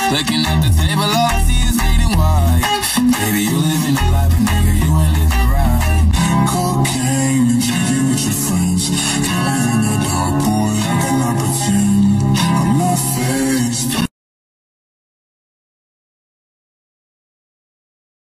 Looking at the table, all I see is bleeding white. Baby, you